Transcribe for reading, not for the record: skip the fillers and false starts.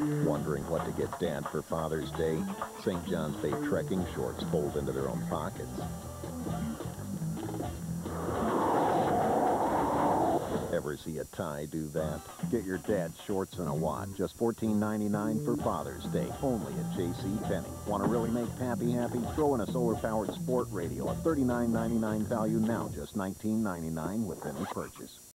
Wondering what to get Dad for Father's Day? St. John's Bay trekking shorts fold into their own pockets. Ever see a tie do that? Get your dad's shorts in a wad. Just $14.99 for Father's Day. Only at JCPenney. Want to really make Pappy happy? Throw in a solar-powered sport radio. A $39.99 value now. Just $19.99 with any purchase.